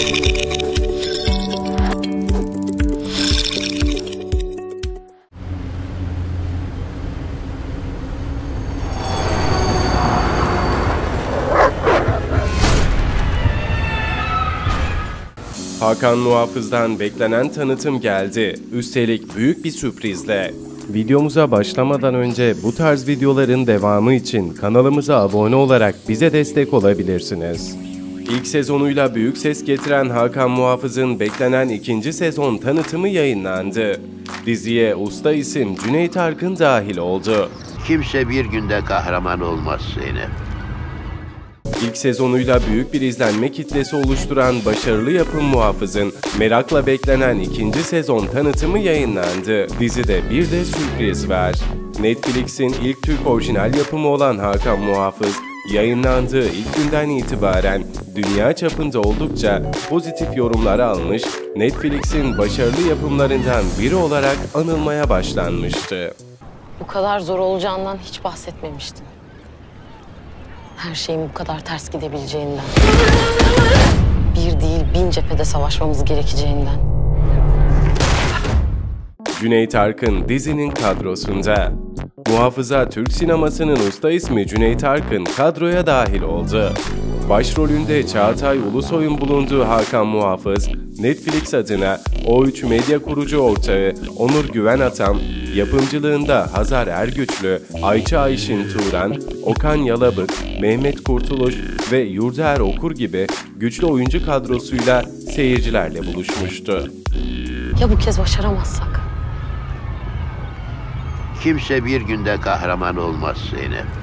Hakan Muhafız'dan beklenen tanıtım geldi. Üstelik büyük bir sürprizle. Videomuza başlamadan önce bu tarz videoların devamı için kanalımıza abone olarak bize destek olabilirsiniz. İlk sezonuyla büyük ses getiren Hakan Muhafız'ın beklenen ikinci sezon tanıtımı yayınlandı. Diziye usta isim Cüneyt Arkın dahil oldu. Kimse bir günde kahraman olmaz Zeynep. İlk sezonuyla büyük bir izlenme kitlesi oluşturan başarılı yapım Muhafız'ın merakla beklenen ikinci sezon tanıtımı yayınlandı. Dizide bir de sürpriz var. Netflix'in ilk Türk orijinal yapımı olan Hakan Muhafız, yayınlandığı ilk günden itibaren dünya çapında oldukça pozitif yorumlar almış, Netflix'in başarılı yapımlarından biri olarak anılmaya başlanmıştı. Bu kadar zor olacağından hiç bahsetmemiştin. Her şeyin bu kadar ters gidebileceğinden. Bir değil 1000 cephede savaşmamız gerekeceğinden. Cüneyt Arkın dizinin kadrosunda. Muhafıza Türk sinemasının usta ismi Cüneyt Arkın kadroya dahil oldu. Başrolünde Çağatay Ulusoy'un bulunduğu Hakan Muhafız, Netflix adına O3 Medya kurucu ortağı Onur Güven Atam, yapımcılığında Hazar Ergüçlü, Ayça Ayşin Turan, Okan Yalabık, Mehmet Kurtuluş ve Yurdaer Okur gibi güçlü oyuncu kadrosuyla seyircilerle buluşmuştu. Ya bu kez başaramazsak? Kimse bir günde kahraman olmaz Zeynep.